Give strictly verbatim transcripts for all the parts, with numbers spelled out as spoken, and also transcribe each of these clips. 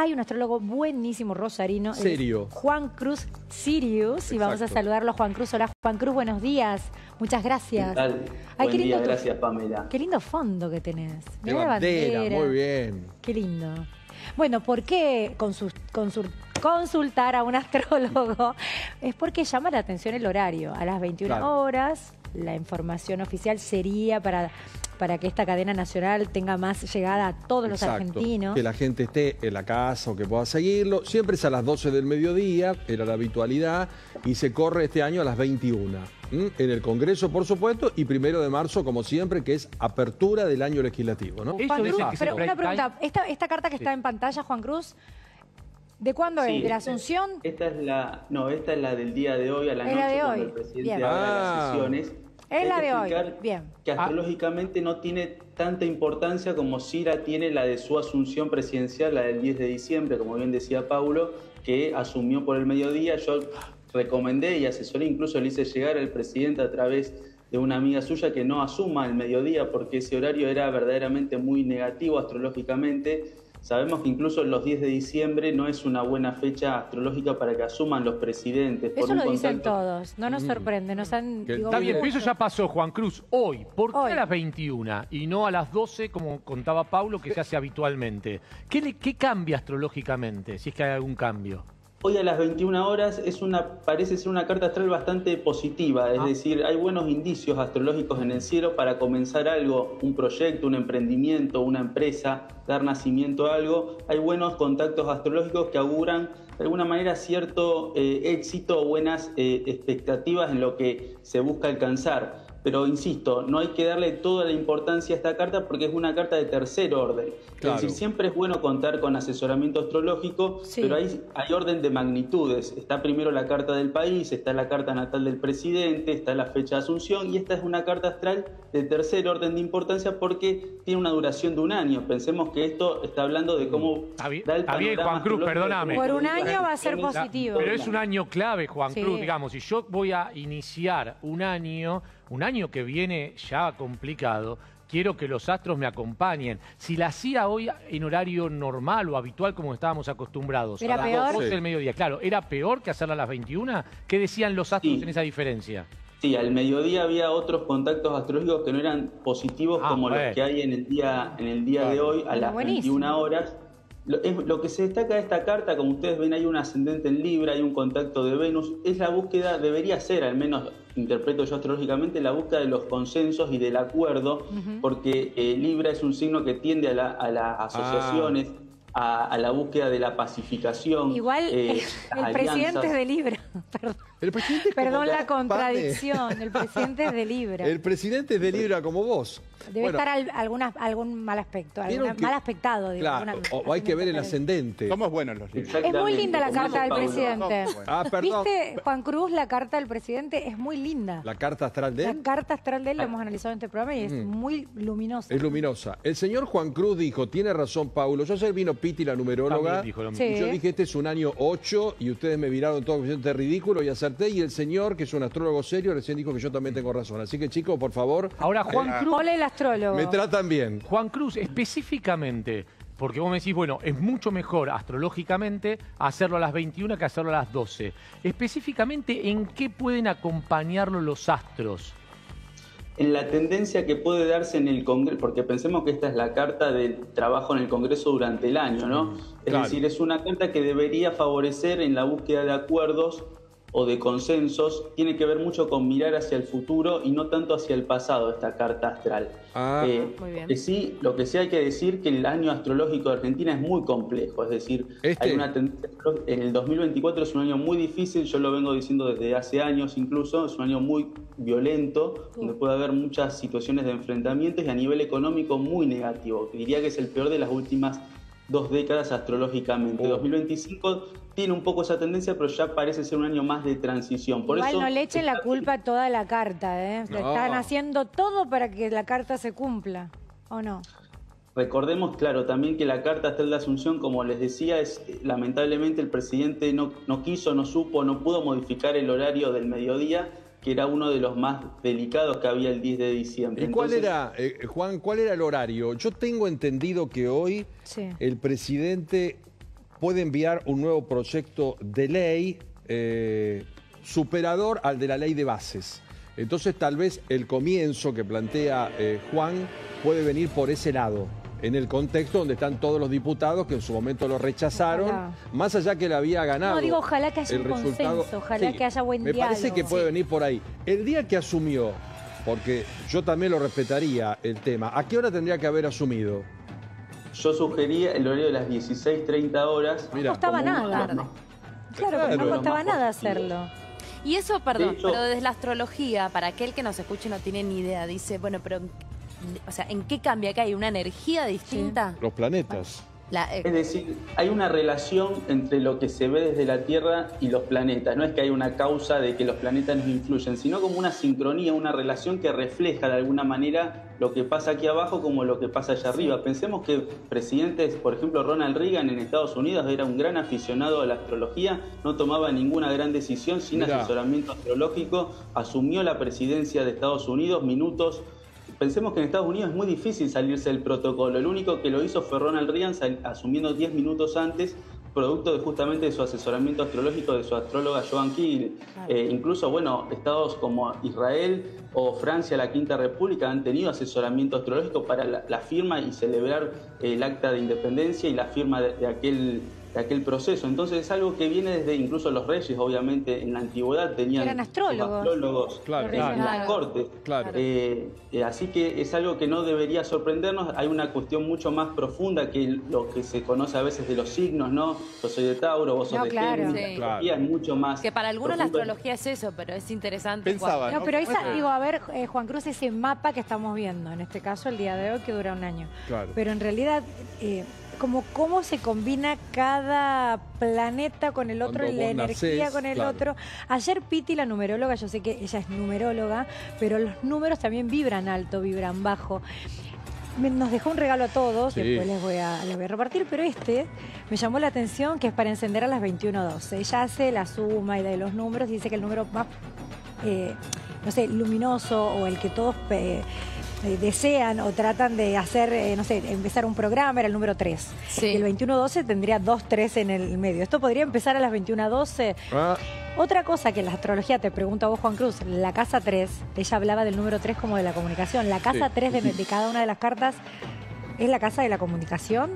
hay un astrólogo buenísimo rosarino. Serio. Juan Cruz Sirius. Exacto. Y vamos a saludarlo a Juan Cruz. Hola Juan Cruz, buenos días. Muchas gracias. ¿Qué tal? Ay, Buen qué lindo día, tu... gracias Pamela. Qué lindo fondo que tenés. De bandera, bandera, muy bien. Qué lindo. Bueno, ¿por qué consul, consul, consultar a un astrólogo? Es porque llama la atención el horario. A las veintiuna claro. horas, la información oficial sería para... para que esta cadena nacional tenga más llegada a todos los Exacto, argentinos. Que la gente esté en la casa o que pueda seguirlo. Siempre es a las doce del mediodía, era la habitualidad, y se corre este año a las veintiuna. ¿Mm? En el Congreso, por supuesto, y primero de marzo, como siempre, que es apertura del año legislativo, ¿no? Juan Cruz, pero una pregunta, esta, esta carta que sí. está en pantalla, Juan Cruz, ¿de cuándo sí, es? ¿De la Asunción? Esta es la, no, esta es la del día de hoy, a la es noche, la de cuando hoy. el presidente Bien. habla Ah. de las sesiones. Es la de hoy, bien. Que astrológicamente no tiene tanta importancia como sí la tiene la de su asunción presidencial, la del diez de diciembre, como bien decía Paulo, que asumió por el mediodía. Yo recomendé y asesoré, incluso le hice llegar al presidente a través de una amiga suya que no asuma el mediodía porque ese horario era verdaderamente muy negativo astrológicamente. Sabemos que incluso los diez de diciembre no es una buena fecha astrológica para que asuman los presidentes. Eso por un lo dicen contacto... todos, no nos sorprende. Nos han, digo, Está bien, pero eso ya pasó, Juan Cruz, hoy. ¿Por qué hoy. a las veintiuna y no a las doce, como contaba Paulo, que se hace habitualmente? ¿Qué, le, qué cambia astrológicamente, si es que hay algún cambio? Hoy a las veintiuna horas es una, parece ser una carta astral bastante positiva, es ah. decir, hay buenos indicios astrológicos en el cielo para comenzar algo, un proyecto, un emprendimiento, una empresa, dar nacimiento a algo. Hay buenos contactos astrológicos que auguran de alguna manera cierto eh, éxito o buenas eh, expectativas en lo que se busca alcanzar. Pero insisto, no hay que darle toda la importancia a esta carta porque es una carta de tercer orden. Claro. Es decir, siempre es bueno contar con asesoramiento astrológico, sí. pero hay, hay orden de magnitudes. Está primero la carta del país, está la carta natal del presidente, está la fecha de asunción, y esta es una carta astral de tercer orden de importancia porque tiene una duración de un año. Pensemos que esto está hablando de cómo... Está bien, da el está bien Juan Cruz, perdóname. Por un año va a ser positivo. Pero es un año clave, Juan sí. Cruz. Digamos, si yo voy a iniciar un año... un año que viene ya complicado, quiero que los astros me acompañen. Si la hacía hoy en horario normal o habitual como estábamos acostumbrados, ¿era a las peor? doce del mediodía, claro, ¿era peor que hacerla a las veintiuna? ¿Qué decían los astros sí. en esa diferencia? Sí, al mediodía había otros contactos astrológicos que no eran positivos ah, como bueno. los que hay en el día, en el día claro. de hoy a las Buenísimo. veintiuna horas. Lo, es, lo que se destaca de esta carta, como ustedes ven, hay un ascendente en Libra, hay un contacto de Venus, es la búsqueda, debería ser, al menos interpreto yo astrológicamente, la búsqueda de los consensos y del acuerdo, uh-huh. porque eh, Libra es un signo que tiende a, la, a las asociaciones, ah. A, a la búsqueda de la pacificación. Igual eh, el, el presidente es de Libra. Perdón, el presidente Perdón la contradicción. Pane. El presidente es de Libra. El presidente es de Libra como vos. Debe bueno, estar al, alguna, algún mal aspecto, alguna, que, mal aspectado. Digo, claro, alguna, o, o hay que ver el ascendente. Somos buenos los libros. Es muy linda la carta del presidente. Ah, perdón. ¿Viste, Juan Cruz, la carta del presidente es muy linda? ¿La carta astral de él? La carta astral de él la hemos analizado en este programa y es mm. muy luminosa. Es luminosa. El señor Juan Cruz dijo, tiene razón Paulo, yo ayer vino Piti, la numeróloga, dijo lo sí. y yo dije, este es un año ocho, y ustedes me miraron todo de ridículo y acerté, y el señor, que es un astrólogo serio, recién dijo que yo también tengo razón. Así que, chicos, por favor... Ahora, Juan eh, Cruz... Hola el astrólogo. Me tratan bien. Juan Cruz, específicamente, porque vos me decís, bueno, es mucho mejor astrológicamente hacerlo a las veintiuna que hacerlo a las doce. Específicamente, ¿en qué pueden acompañarlo los astros? En la tendencia que puede darse en el Congreso, porque pensemos que esta es la carta del trabajo en el Congreso durante el año, ¿no? Es claro. decir, es una carta que debería favorecer en la búsqueda de acuerdos o de consensos, tiene que ver mucho con mirar hacia el futuro y no tanto hacia el pasado, esta carta astral. Ah, eh, muy bien. Que sí, lo que sí hay que decir que el año astrológico de Argentina es muy complejo, es decir, este... hay una tendencia, en el dos mil veinticuatro es un año muy difícil, yo lo vengo diciendo desde hace años incluso, es un año muy violento, uh. donde puede haber muchas situaciones de enfrentamientos y a nivel económico muy negativo. Diría que es el peor de las últimas dos décadas astrológicamente. Oh. dos mil veinticinco tiene un poco esa tendencia, pero ya parece ser un año más de transición. Por Igual eso, no le echen la culpa a toda la carta, ¿eh? No. Están haciendo todo para que la carta se cumpla, ¿o no? Recordemos, claro, también que la carta astral de Asunción, como les decía, es lamentablemente el presidente no, no quiso, no supo, no pudo modificar el horario del mediodía, que era uno de los más delicados que había el diez de diciembre. ¿Y cuál Entonces, era, eh, Juan, cuál era el horario? Yo tengo entendido que hoy sí. el presidente puede enviar un nuevo proyecto de ley eh, superador al de la ley de bases. Entonces tal vez el comienzo que plantea eh, Juan puede venir por ese lado, en el contexto donde están todos los diputados que en su momento lo rechazaron, ojalá. Más allá que le había ganado. No, digo, ojalá que haya un consenso, ojalá sí, que haya buen me diálogo. Me parece que puede sí. venir por ahí. El día que asumió, porque yo también lo respetaría el tema, ¿a qué hora tendría que haber asumido? Yo sugería el horario de las dieciséis treinta horas. No costaba nada. Claro, claro, no costaba nada hacerlo. Y eso, perdón, de hecho, pero desde la astrología, para aquel que nos escuche y no tiene ni idea, dice, bueno, pero, o sea, ¿en qué cambia? ¿Que hay una energía distinta? Sí. Los planetas. La, eh, es decir, hay una relación entre lo que se ve desde la Tierra y los planetas. No es que hay una causa de que los planetas nos influyen, sino como una sincronía, una relación que refleja de alguna manera lo que pasa aquí abajo como lo que pasa allá arriba. Pensemos que presidentes, por ejemplo, Ronald Reagan en Estados Unidos era un gran aficionado a la astrología, no tomaba ninguna gran decisión sin Mirá. asesoramiento astrológico, asumió la presidencia de Estados Unidos minutos. Pensemos que en Estados Unidos es muy difícil salirse del protocolo. El único que lo hizo fue Ronald Reagan, asumiendo diez minutos antes, producto de justamente de su asesoramiento astrológico de su astróloga Joan Keel. Eh, incluso, bueno, estados como Israel o Francia, la Quinta República, han tenido asesoramiento astrológico para la, la firma y celebrar el acta de independencia y la firma de, de aquel... de aquel proceso. Entonces es algo que viene desde incluso los reyes, obviamente en la antigüedad tenían eran astrólogos, astrólogos claro, en claro. las cortes. Claro. Eh, eh, así que es algo que no debería sorprendernos. Hay una cuestión mucho más profunda que lo que se conoce a veces de los signos, ¿no? Yo soy de Tauro, vos sos no, de claro. Géminis. Sí. La astrología es mucho más que para algunos la profunda. astrología es eso, pero es interesante. Pensaba, no, ¿no? pero esa, digo, a ver, eh, Juan Cruz, ese mapa que estamos viendo, en este caso el día de hoy, que dura un año. Claro. Pero en realidad, eh, como cómo se combina cada planeta con el otro, Cuando y la vos energía nacés, con el claro. otro. Ayer Piti, la numeróloga, yo sé que ella es numeróloga, pero los números también vibran alto, vibran bajo. Me- Nos dejó un regalo a todos, Sí. después les voy, a, les voy a repartir, pero este me llamó la atención, que es para encender a las veintiuno doce. Ella hace la suma y de los números y dice que el número más, eh, no sé, luminoso o el que todos eh, eh, desean o tratan de hacer, eh, no sé, empezar un programa era el número tres. Sí. Y el veintiuno doce tendría dos tres en el medio. Esto podría empezar a las veintiuno doce. Ah, Otra cosa que la astrología, te pregunto a vos, Juan Cruz, la casa tres, ella hablaba del número tres como de la comunicación. La casa Sí. tres de, de cada una de las cartas es la casa de la comunicación.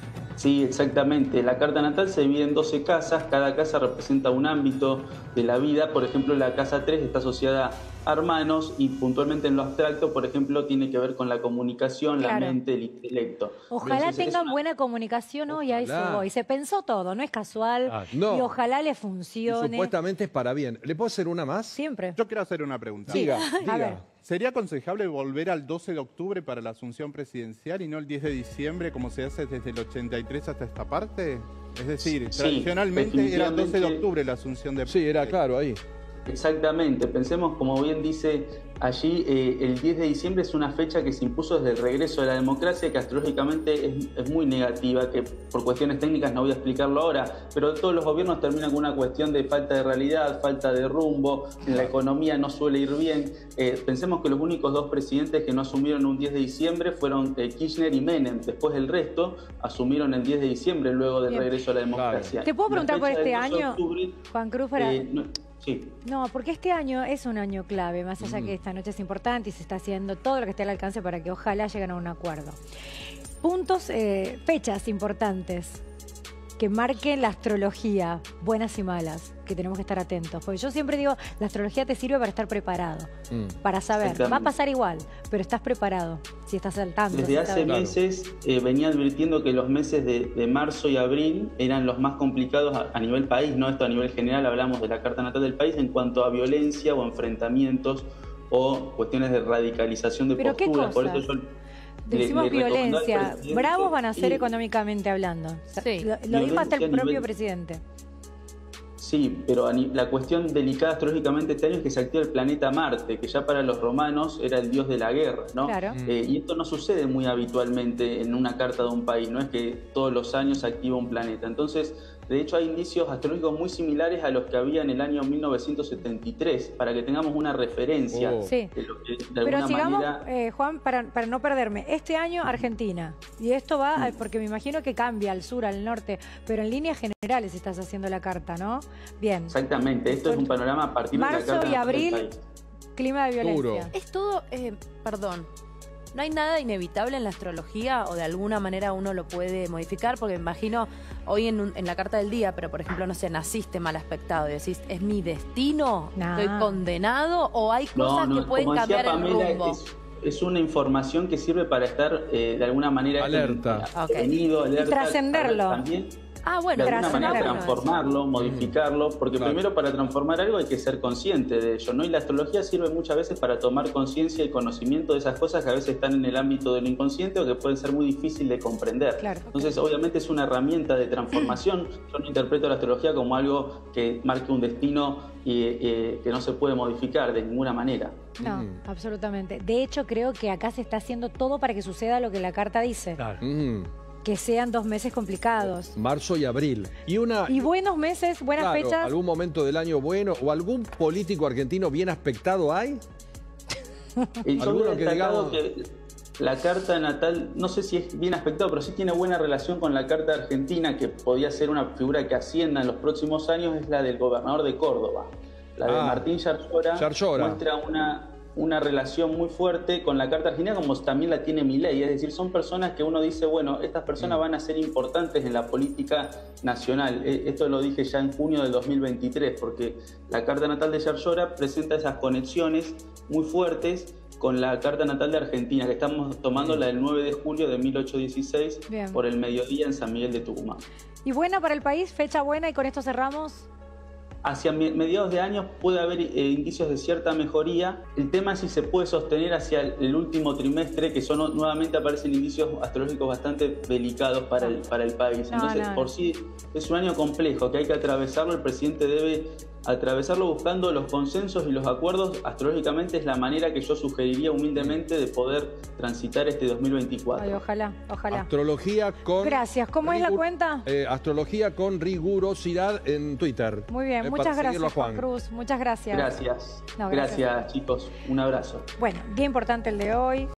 Sí, exactamente. La carta natal se divide en doce casas. Cada casa representa un ámbito de la vida. Por ejemplo, la casa tres está asociada a hermanos y puntualmente en lo abstracto, por ejemplo, tiene que ver con la comunicación, la Claro. mente, el intelecto. Ojalá Entonces, es tengan una- buena comunicación hoy, a eso Ojalá. voy. Se pensó todo, no es casual. Ah, no. Y ojalá le y funcione. supuestamente es para bien. ¿Le puedo hacer una más? Siempre. Yo quiero hacer una pregunta. Diga, A diga. ver. ¿Sería aconsejable volver al doce de octubre para la asunción presidencial y no el diez de diciembre como se hace desde el ochenta y tres hasta esta parte? Es decir, Sí, tradicionalmente era el doce de definitivamente. octubre la asunción de... Sí, era claro ahí. Exactamente, pensemos, como bien dice allí, eh, el diez de diciembre es una fecha que se impuso desde el regreso de la democracia, que astrológicamente es, es muy negativa, que por cuestiones técnicas no voy a explicarlo ahora, pero todos los gobiernos terminan con una cuestión de falta de realidad, falta de rumbo, en la economía no suele ir bien. Eh, pensemos que los únicos dos presidentes que no asumieron un diez de diciembre fueron eh, Kirchner y Menem, después el resto asumieron el diez de diciembre luego del Bien. regreso a la democracia. ¿Te puedo La preguntar por fecha este del doce de año, octubre, Juan Cruz, para... eh, no- sí. No, porque este año es un año clave, más allá Mm. que esta noche es importante y se está haciendo todo lo que esté al alcance para que ojalá lleguen a un acuerdo. Puntos, eh, fechas importantes que marquen la astrología, buenas y malas, que tenemos que estar atentos. Porque yo siempre digo, la astrología te sirve para estar preparado, Mm. para saber. Va a Exactamente. pasar igual, pero estás preparado, si estás saltando. Desde hace meses eh, venía advirtiendo que los meses de, de marzo y abril eran los más complicados a, a nivel país, no esto a nivel general, hablamos de la carta natal del país en cuanto a violencia o enfrentamientos o cuestiones de radicalización de ¿Pero qué posturas. Por cosas? eso yo Decimos le- le recomendó al violencia, presidente- bravos van a ser Sí. económicamente hablando. O sea, Sí. Lo, lo dijo hasta el Violencia a propio nivel- presidente. Sí, pero a ni- la cuestión delicada astrológicamente este año es que se activa el planeta Marte, que ya para los romanos era el dios de la guerra, ¿no? Claro. Eh, y esto no sucede muy habitualmente en una carta de un país, no es que todos los años se activa un planeta. Entonces, De hecho, hay indicios astrológicos muy similares a los que había en el año mil novecientos setenta y tres, para que tengamos una referencia. Oh. Sí. De lo que, de Pero alguna sigamos, manera... eh, Juan, para, para no perderme. Este año Argentina. Y esto va, Mm. porque me imagino que cambia al sur, al norte, pero en líneas generales estás haciendo la carta, ¿no? Bien. Exactamente, esto es un panorama a partir de la Marzo carta y natal del abril, país. clima de violencia. Duro. Es todo, eh, perdón, ¿no hay nada inevitable en la astrología o de alguna manera uno lo puede modificar? Porque me imagino hoy en, un- en la carta del día, pero por ejemplo, no sé, naciste mal aspectado y decís, ¿es mi destino? Nah. ¿Estoy condenado? ¿O hay cosas que pueden como decía cambiar el Pamela, rumbo? Es, es una información que sirve para estar eh, de alguna manera Alerta. en- Ok. prevenido, alerta, trascenderlo. También Ah, de bueno, alguna trascender, manera bueno, transformarlo, modificarlo, porque Claro. primero para transformar algo hay que ser consciente de ello, ¿no? Y la astrología sirve muchas veces para tomar conciencia y conocimiento de esas cosas que a veces están en el ámbito del inconsciente o que pueden ser muy difíciles de comprender. Claro. Entonces, obviamente es una herramienta de transformación. Yo no interpreto la astrología como algo que marque un destino y eh, que no se puede modificar de ninguna manera. No, Mm. absolutamente. De hecho, creo que acá se está haciendo todo para que suceda lo que la carta dice. Claro. Mm. Que sean dos meses complicados. Marzo y abril. Y una... Y buenos meses, buenas claro, fechas. ¿algún momento del año bueno o algún político argentino bien aspectado hay? Y yo Alguno hubiera que destacado digamos- que la carta natal, no sé si es bien aspectado, pero sí tiene buena relación con la carta argentina, que podía ser una figura que ascienda en los próximos años, es la del gobernador de Córdoba. La de Ah, Martín Yarlora Yarlora. muestra una, una relación muy fuerte con la carta argentina, como también la tiene Milei. Es decir, son personas que uno dice, bueno, estas personas van a ser importantes en la política nacional. Eh, Esto lo dije ya en junio del dos mil veintitrés, porque la carta natal de Yarlora presenta esas conexiones muy fuertes con la carta natal de Argentina, que estamos tomando la del nueve de julio de mil ochocientos dieciséis Bien. por el mediodía en San Miguel de Tucumán. Y buena para el país, fecha buena y con esto cerramos. Hacia me- mediados de año puede haber eh, indicios de cierta mejoría. El tema es si se puede sostener hacia el, el último trimestre, que son nuevamente aparecen indicios astrológicos bastante delicados para el, para el país. No, Entonces, no. por sí es un año complejo que hay que atravesarlo. El presidente debe atravesarlo buscando los consensos y los acuerdos. Astrológicamente es la manera que yo sugeriría humildemente de poder transitar este dos mil veinticuatro. Ay, ojalá, ojalá. Astrología con... Gracias. ¿Cómo es la rigur- cuenta? eh, astrología con rigurosidad en Twitter. Muy bien, Eh, muchas para seguirlo a gracias, Juan Juan. Cruz. Muchas gracias. Gracias. No, gracias. gracias, chicos. Un abrazo. Bueno, día importante el de hoy.